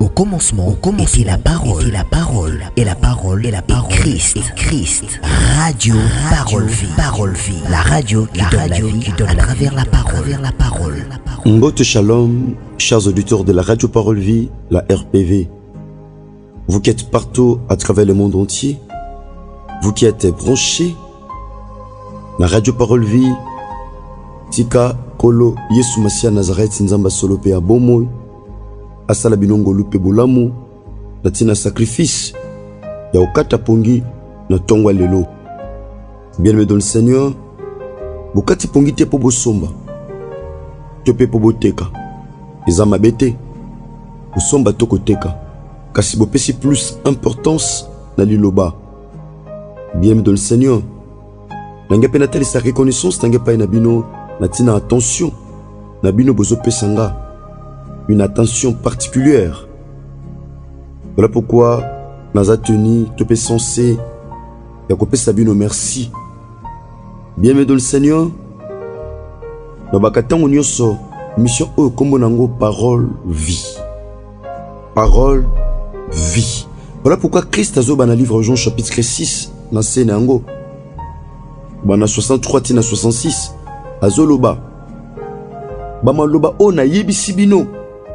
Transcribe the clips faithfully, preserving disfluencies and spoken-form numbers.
Au commencement, au commencement était la parole, était la parole, et la parole, et la parole, et Christ, et Christ. Radio, parole, vie, parole, vie. La radio, qui la donne radio, la vie, qui donne à travers la parole, la parole. Mbote Shalom, chers auditeurs de la radio Parole Vie, la R P V. Vous qui êtes partout à travers le monde entier, vous qui êtes branchés, la radio Parole Vie, Tika, Kolo, Yesu Masia Nazareth, Nzamba Solope Abomoy, Asala Binongo Lupe Bolamu, Natina Sacrifice, ya Okata Pongi, na Tongwa Lelo. Bien-aimé dans le Seigneur, Bukati Pongi te pobo somba, Tepe pobo teka, Ezama bete, Usomba toko teka, kasi bopesi plus importance na liloba. Bien-aimé dans le Seigneur, Nanga penateli sa reconnaissance, Nanga pa inabino, Natina attention, Nabino bozo pesanga, une attention particulière. Voilà pourquoi Naza teni, Tepe censé, Yakope Sabino merci. Bien-aimé dans le Seigneur, Nabakatan onyoso, mission o kombo nango parole vie. Parole vie. Voilà pourquoi Christ azo bana livre Jean chapitre six, na senango. Bana soixante-trois tina soixante-six, azo loba. Bama loba o na yebisi bino.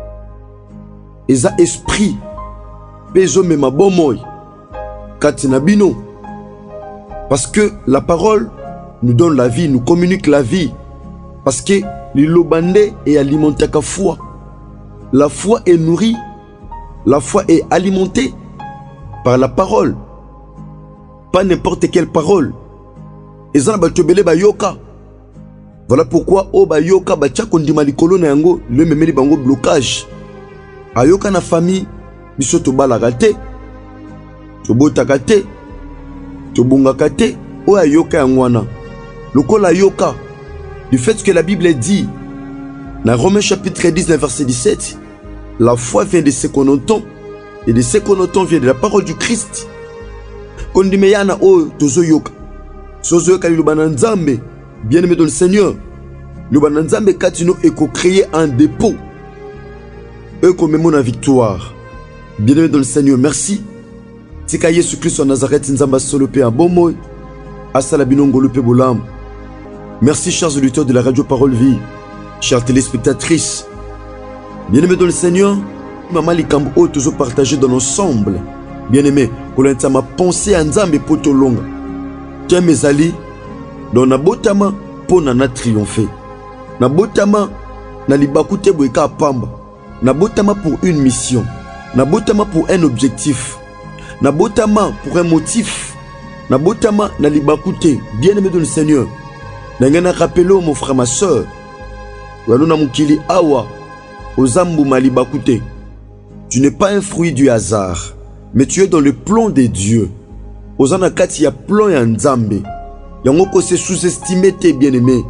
Eza esprit pezo mema bomoy katina bino, parce que la parole nous donne la vie, nous communique la vie, parce que l'ilobande est alimenté à foi, la foi est nourrie, la foi est alimentée par la parole, pas n'importe quelle parole. Ezana batobele ba yoka. Voilà pourquoi o ba yoka ba tchakondima likolo na yango le memeli bango blocage. Ayoka na famille, biso to balaka te, to botaka te, to bongaka te, o ayoka yangwana. Lokola yoka, du fait que la Bible dit, dans Romains chapitre dix-neuf verset dix-sept, la foi vient de ce qu'on entend, et de ce qu'on entend vient de la parole du Christ. Kondimeyana o tozo yoka, sozo yoka lubana nzambe, bien-aimé dans le Seigneur, lubana nzambe katino eko créer un dépôt. Eux comme mon victoire. Bien-aimé dans le Seigneur, merci. Tika Yesu Christ en Nazareth, Nzamba Solope Abomoy, Asala Binongo Lupe Bolam. Merci, chers auditeurs de la radio Parole Vie, chères téléspectatrices. Bien-aimé dans le Seigneur, Maman Likambo O toujours partagé dans l'ensemble. Bien-aimé, Kolenta ma pensée à Nzambe Poto Longa. Tiens mes alliés, dans Nabotama, pour Nana triompher. Nabotama, Nalibakute Boeka Pamba. Nabotama pour une mission, Nabotama pour un objectif, Nabotama pour un motif, Nabotama Nalibakute, bien-aimé dans le Seigneur. Nangana rappelo mon frère, ma soeur, Walona Mukili Awa, Ozambu Malibakute. Tu n'es pas un fruit du hasard, mais tu es dans le plan de Dieu. Ozana Kati ya plan ya Nzambe. Yango ko se sous-estimer te bien-aimé.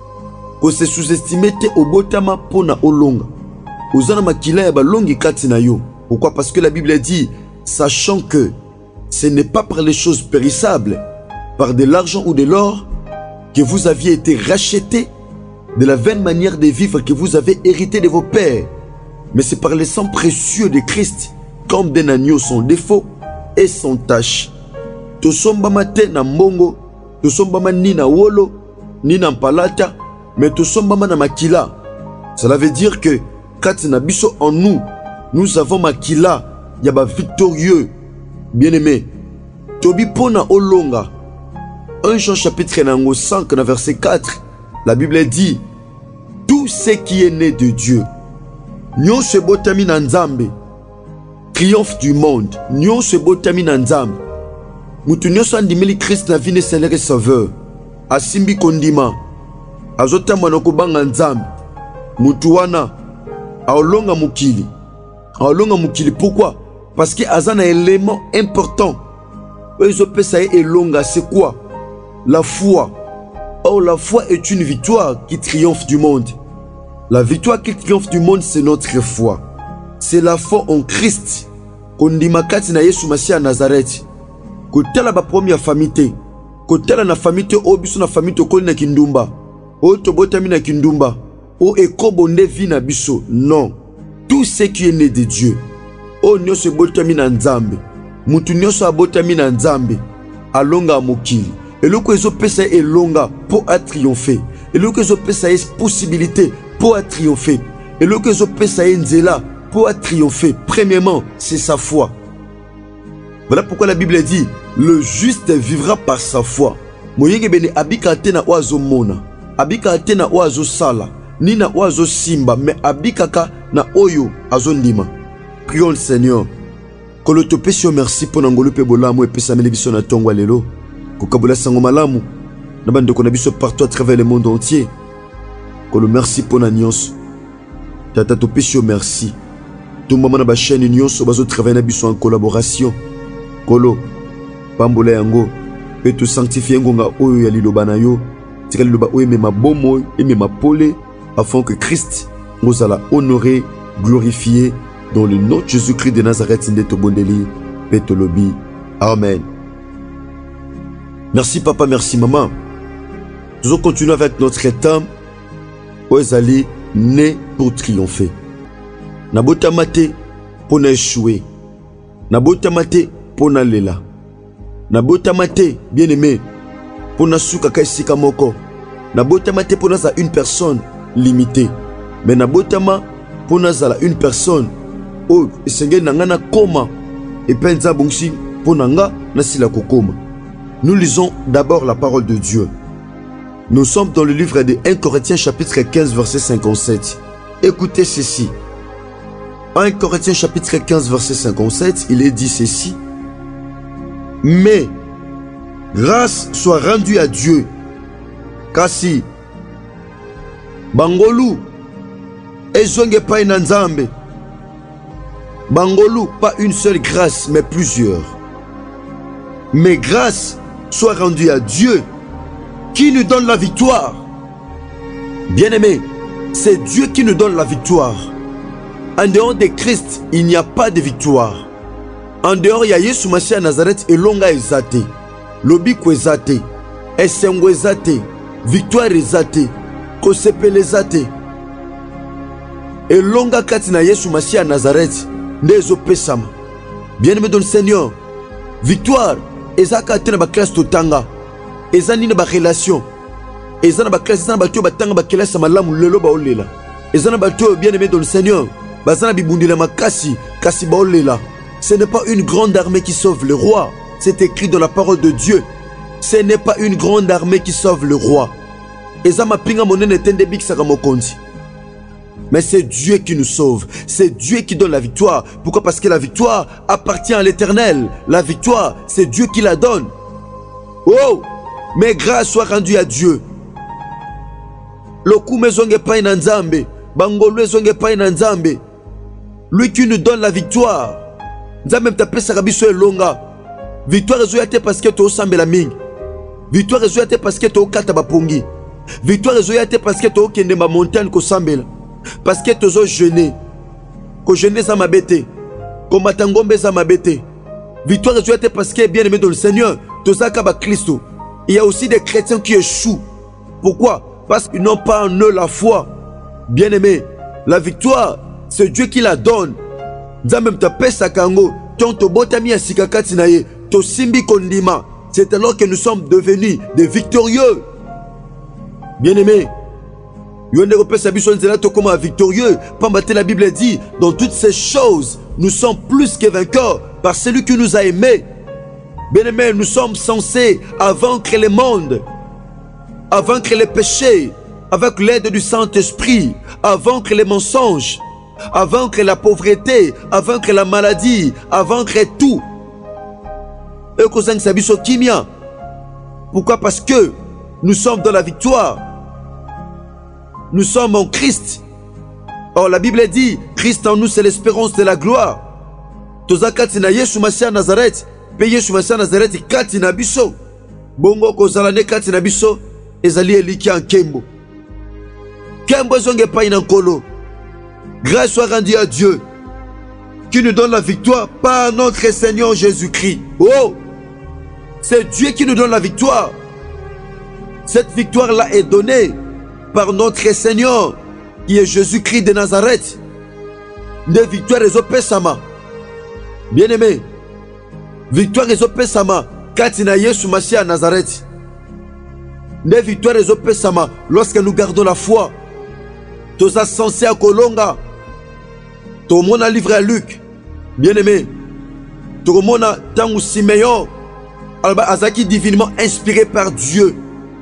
Ko se sous-estimer te obotama pona olonga. Ozana makila ya balongi kati na yo. Pourquoi? Parce que la Bible dit, sachant que ce n'est pas par les choses périssables, par de l'argent ou de l'or, que vous aviez été rachetés de la vaine manière de vivre que vous avez hérité de vos pères, mais c'est par le sang précieux de Christ, comme d'un agneau sans défaut et sans tache. Tosombama te na mbongo, tosombama ni na wolo, ni na palata, mais tosombama na makila. Cela veut dire que Katina biso en nous, nous avons makila, yaba victorieux, bien-aimé. Tobi pona olonga. un Jean chapitre cinq, verset quatre, la Bible dit, tout ce qui est né de Dieu, nyon se botami na Nzambe, triomphe du monde, nyon se botami na Nzambe. Mutu nyonso andimeli Christ na vie Seigneur et Sauveur, asimbi kondima, azotamba na kobanga Nzambe, mutu wana aolonga mukili. Aolonga mukili. Pourquoi? Parce que azana un élément important. C'est quoi? La foi. Or la foi est une victoire qui triomphe du monde. La victoire qui triomphe du monde, c'est notre foi. C'est la foi en Christ. Kondimakati na Yesu Masia Nazareth. Kotala ba première famille. Kotala na famille obiso na famille to koli na kindumba. O to botami na kindumba. O ekobonde vi na biso. Non. Tout ce qui est né de Dieu. o nyonso ebotami na nzambe mutu nyonso abotami na nzambe alonga mokili eloko ezopesa ye elonga mpo atriomphe eloko ezopesa ye possibilité mpo atriomphe eloko ezopesa ye nzela mpo atriomphe. Premièrement, c'est sa foi. Voilà pourquoi la Bible dit le juste vivra par sa foi. Moyenge bene abika te na oazo mona abika te na oazo sala ni na oazo simba mais abikaka na oyo azondima. Prions le Seigneur. Kolo topesi merci pour nangolo pe bolamu epesa mele biso na tongo lelo. Kokabola sango malamu na bando kona biso partout à travers le monde entier. Kolo merci pour na nyonso. Tata topesi merci. Tout maman na ba chaîne nyonso bazo travailler na biso en collaboration. Kolo pambola yango pe to sanctifier ngonga oyo ya liloba na yo. Tika liloba oyo mema bomo et mema pole afin que Christ nous alla honorer, glorifier dans le nom de Jésus-Christ de Nazareth Ndeto Bondeli Petolobi. Amen. Merci papa, merci maman. Nous allons continuer avec notre thème. Oezali né pour triompher. Nabota mate pour échouer. Nabota mate pour nalela. Nabota mate bien aimé pour nasuka kaisika moko. Nabota mate pour naza une personne limitée. Mais nabota ma pour naza une personne. Oh, esenge nangana koma et penza bongsi pour nanga nasila kokoma. Nous lisons d'abord la parole de Dieu. Nous sommes dans le livre de premier Corinthiens chapitre quinze verset cinquante-sept. Écoutez ceci. premier Corinthiens chapitre quinze verset cinquante-sept, il est dit ceci. Mais grâce soit rendue à Dieu. Kasi Bangolu ezonge pa inanzambe. Bangolu pas une seule grâce mais plusieurs. Mais grâce soit rendue à Dieu qui nous donne la victoire. Bien-aimés, c'est Dieu qui nous donne la victoire. En dehors de Christ, il n'y a pas de victoire. En dehors, il y a Yesu Mashiach Nazareth et longa ezate. Lobi kwezate. Esengo ezate. Victoire ezate. Kosepele ezate. Et longa katina Yesu Mashiach Nazareth. Nezo pesama. Bien-aimés dans le Seigneur, victoire ezaka tena ba classe totanga. Ezani na ba relation. Ezana ba classe ezana ba to batanga ba classe malamu lelo ba olela. Ezana ba to bien-aimés dans le Seigneur. Bazana bibundila makasi kasi ba olela. Ce n'est pas une grande armée qui sauve le roi. C'est écrit dans la parole de Dieu. Ce n'est pas une grande armée qui sauve le roi. Ezama pinga monene tende biksa mokonzi. Mais c'est Dieu qui nous sauve. C'est Dieu qui donne la victoire. Pourquoi? Parce que la victoire appartient à l'Éternel. La victoire, c'est Dieu qui la donne. Oh! Mais grâce soit rendue à Dieu. Lokume zonge pa ina nzambe. Bangolwe zonge pa ina nzambe. Lui qui nous donne la victoire. Nzambe mtapesa kabiso elonga. Victoire ezoyate parce que to sambela mingi. Victoire ezoyate parce que to kata bapongi. Victoire ezoyate parce que to kende ma montagne ko sambela. Parce que tozo jeûner. Ko jeûner za mabete. Ko matangombe za mabete. Victoire ezoyate parce que bien aimé dans le Seigneur, tozaka ba Christo. Il y a aussi des chrétiens qui échouent. Pourquoi? Parce qu'ils n'ont pas en eux la foi. Bien aimé, la victoire, c'est Dieu qui la donne. Nzambe mtapesa kango, tonto botami ya sikakati na ye, to simbi kondima. C'est alors que nous sommes devenus des victorieux. Bien aimé, yonde repesa biso nzela to koma victorieux. Pambate la Bible dit, dans toutes ces choses, nous sommes plus que vainqueurs par celui qui nous a aimés. Bien aimé, nous sommes censés vaincre le monde, à vaincre les péchés, avec l'aide du Saint-Esprit, à vaincre les mensonges, à vaincre la pauvreté, à vaincre la maladie, à vaincre tout. Et que sabiso kimia. Pourquoi? Parce que nous sommes dans la victoire. Nous sommes en Christ. Or la Bible dit, Christ en nous c'est l'espérance de la gloire. Tozakati na Yesu Mashiach Nazareth, pe Yesu Mashiach Nazareth kati na biso. Bongo kozala ne kati na biso, ezali eliki en kembo. Kembo zonge pa ina nkolo. Grâce soit rendue à Dieu qui nous donne la victoire par notre Seigneur Jésus-Christ. Oh! C'est Dieu qui nous donne la victoire. Cette victoire-là est donnée par notre Seigneur qui est Jésus-Christ de Nazareth. Des victoires les opesama. Bien-aimé, victoire ezopesama kati na Yesu Masia à Nazareth. Ne victoire ezopesama lorsque nous gardons la foi. Toza censé à kolonga. To mona livre à Luc. Bien-aimé, to mona tangu Simeon alba azaki divinement inspiré par Dieu.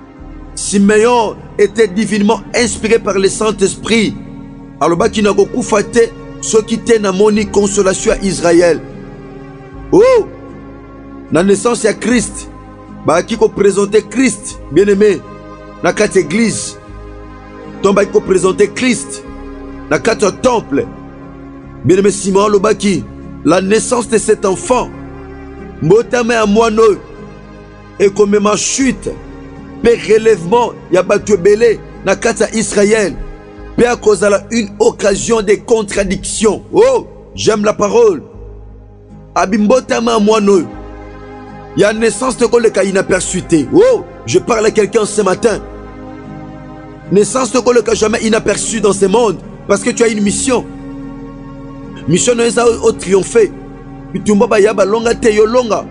Simeon était divinement inspiré par le Saint-Esprit. Alors qui n'a beaucoup faté ceux qui tiennent à moni consolation à Israël. Oh, la naissance à Christ, bah qui ko présenter Christ, bien aimé, na quatre église, tomba qui ko présenter Christ, na quatre temple, bien aimé Simon Lobaki, la naissance de cet enfant, motame à moineau, et comme ma chute, père relèvement, ya battu belé, na quatre Israël, père à cause de une occasion de contradiction. Oh, j'aime la parole. Abimbotama moineau. Il y a naissance de quoi le cas inaperçuité. Oh, je parle à quelqu'un ce matin. Naissance de quoi le cas jamais inaperçu dans ce monde. Parce que tu as une mission. Mission ne est pas au triompher. Bitumba ba yaba longa te yo longa.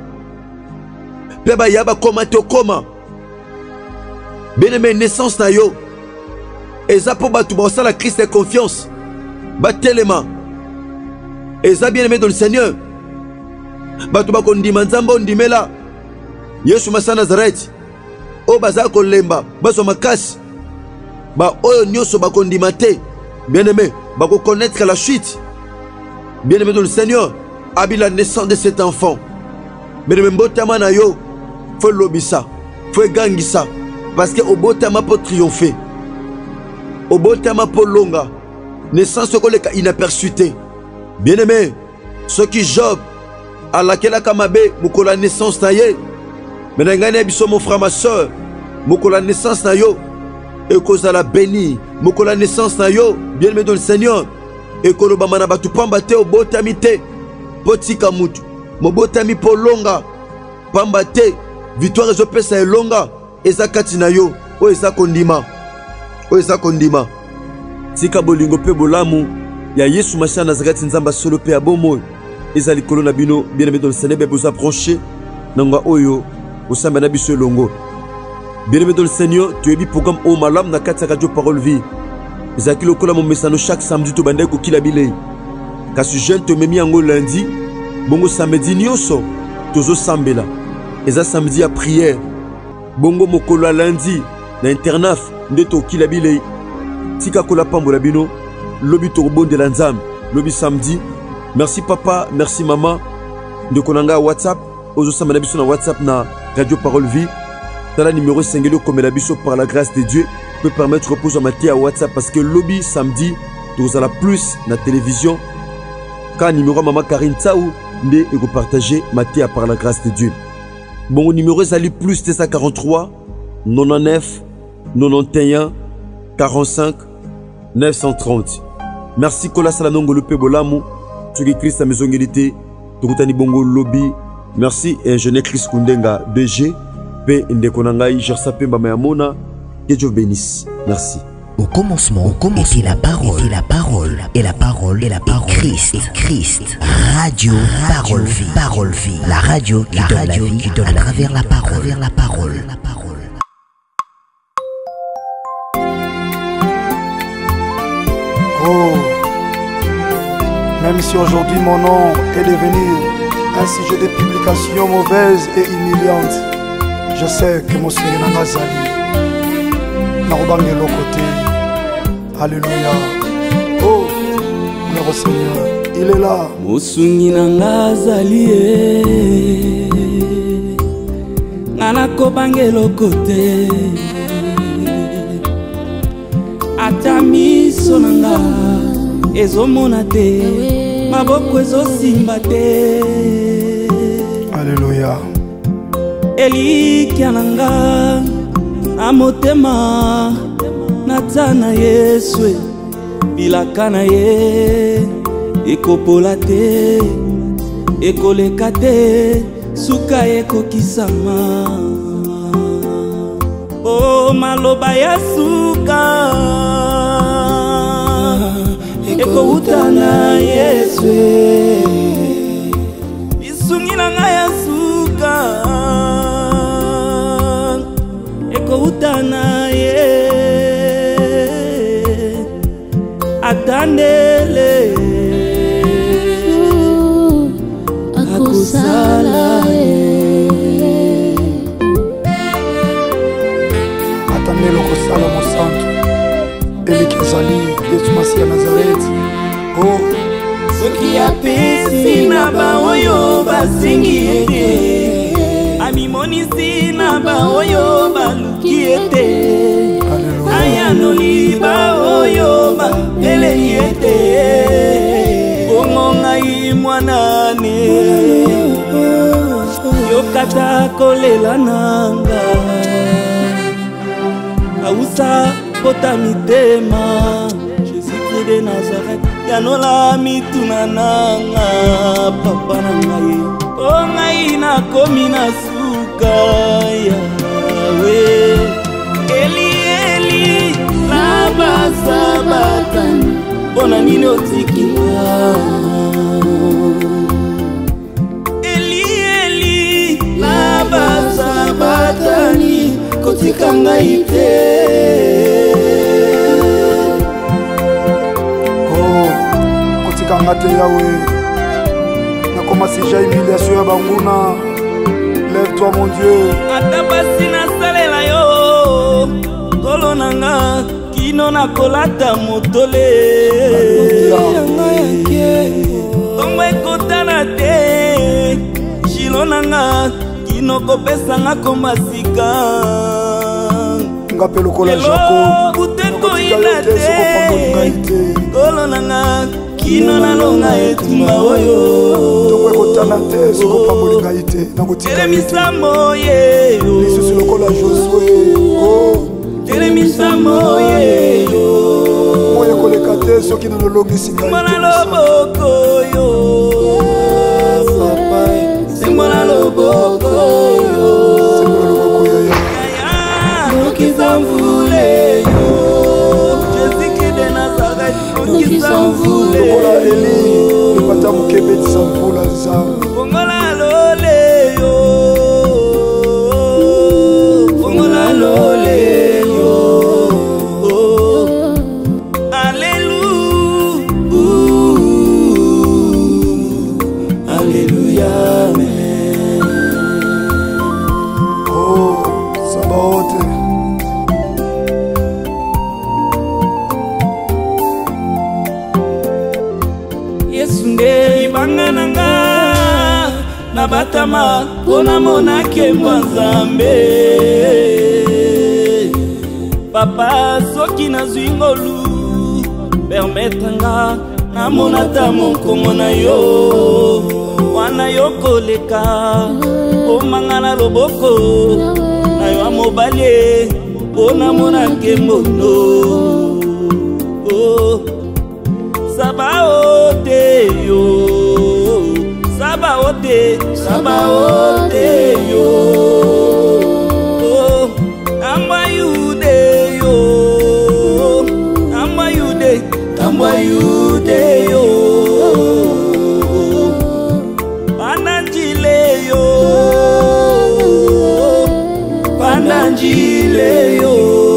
Pe ba yaba koma te koma. Bien-aimé, naissance na yo. Eza po batu ba osala Christ de confiance. Ba telema. Eza bien-aimé dans le Seigneur. Batu bakondima nzambo ndimela Yesu Masia Nazareth. O baza kolemba baso makasi. Ba oyo nyoso bakondima te. Bien-aimé, bako connaître la chute. Bien-aimé dans le Seigneur, abi la naissance de cet enfant. Bien-aimé, mbotama na yo, faut lobisa, faut gangisa, parce que obotama pour triompher. Obotama pour longa. Naissance ko le ka inaperçuté. Bien-aimé, ceux qui Job à laquelle akamabe mukola naissance na ye. Mais ngane biso mon frère ma soeur, mukola naissance na yo et cause la béni, mukola naissance na yo, bien-aimé dans le Seigneur. Et que l'obama na batu pambate au botamite potika mutu mobotami po longa pambate victoire ezo pesa elonga eza kati na yo o eza kondima o eza kondima tika bolingo pe bolamu ya Yesu Masia Nazareth nzamba solo pe abomo eza likolo na bino bien-aimé dans le Seigneur be boza branché nanga oyo osamba na biso elongo bien-aimé dans le Seigneur tu es bi programme au malam na kati radio Parole Vie. Ezaki lokola mon message chaque samedi to bande ko kilabile. Kasi jeune te memi yango lundi, bongo samedi nyonso tozo sambela. Eza samedi à prière. Bongo mokolo lundi na internat nde to kilabile. Tika kola pambola bino, lobi to bonde la nzam, lobi samedi. Merci papa, merci maman. De konanga WhatsApp, ozo sambela biso na WhatsApp na Radio Parole Vie. Tala numéro singelo comme la biso par la grâce de Dieu. Peut permettre repos à matin à WhatsApp parce que lobby samedi tous à la plus la télévision quand numéro maman Karine Tsaou ne et vous partagez matin par la grâce de Dieu. Bon numéro est plus T cent quarante-trois quatre-vingt-neuf quatre-vingt-onze quarante-cinq neuf cent trente. Merci Kola Salanongo Lope Bolamu tu qui Christ à maison égalité Tokutani Bongo lobby. Merci et ingénieur Chris Kundenga B G P Ndekonangai Gersape Mbamayamona. Que Dieu bénisse. Merci. Au commencement, au commencement était la parole, était la parole, et la parole, et la parole, Christ, et Christ. Radio, parole, vie, parole, vie. La radio, qui la donne radio, la vie, qui donne à travers la parole, vers la parole, la parole. Oh, même si aujourd'hui mon nom est devenu un sujet de publication mauvaise et humiliante, je sais que mon Seigneur n'a pas sali. Alléluia. Oh, le Seigneur, il est là. Mosungi nanga zalie ngana ko bangelo kote atami sonanga ezomona te maboko ezosimba te. Alléluia. Elikiananga amotema natana Yesu bilaka na ye ekopola te ekoleka te suka ekokisama. O maloba ya suka ekouta na Yesu na baoyo basengi ete amimonisi na baoyo baluki ete ayanoli baoyo bapeleli ete bongo ngai mwanane yokata kolela nanga ausa pota mitema Jésus-Christ de Nazareth yanola mituna nanga papa na ngai o ngai nakomi na suka yawe eli eli laba sabatani bona nini otikinga eli eli laba sabatani kotika ngai te Ngate Yahweh, na commencé déjà humiliation ya banguna. Lève-toi mon Dieu. Atapasi na salela yo, kolo nanga kino na kolata motole. Yanga yake, tongo ekotana te, shilo nanga kino kopesa nga komasika. Ngape lokola Jacob, uteko inate, kolo nanga. Kino na longa etumba oyo tokwe kotana te soko pambolinga ite nakotika misamo ye lisusu lokola Josué oh misamo ye moye koleka te soki na lolongisi ngai mwana loboko yo papa sembola loboko yo sembola loboko yo okizamvule yo Jésus-Christ de Nazareth okizamvule lokola Eli epata mokebetisa mvula nzambe fongola lole yo fongola lole yo Alléluia Alléluia amen oh Sabaoth ibanga nanga na batama pona mona kembwa nzambe papa soki nazwi ngolu permettre nga namona ta mokongo na yo wana yo koleka omanga na loboko na yo mobali pona mona kembono oh Sabaoth yo Sabaoth Sabaoth yo oh amba yude yo amba yude amba yude yo pananjile yo pananjile yo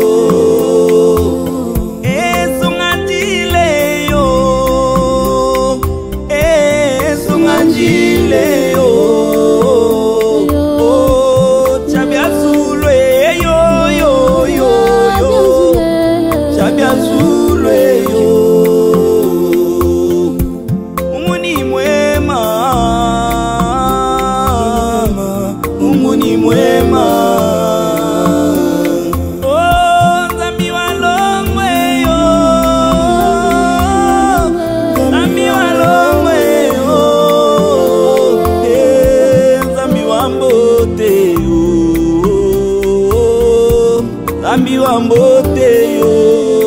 Zambi wa mbote yo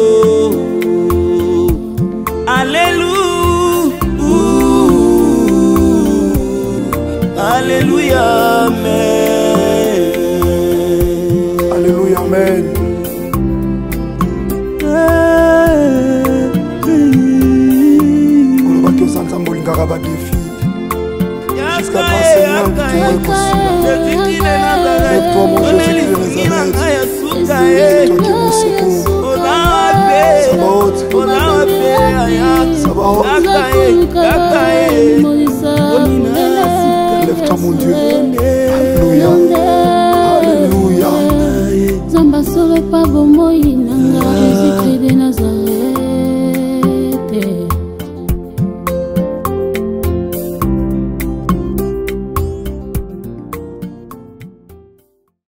Alléluia Alléluia amen Alléluia amen on va que ça ensemble il garaba défi jusqu'à quand Seigneur tout est possible lève-toi mon Jésus de Nazareth c'est toi qui me secours Sabaoth Sabaoth lève-toi mon Dieu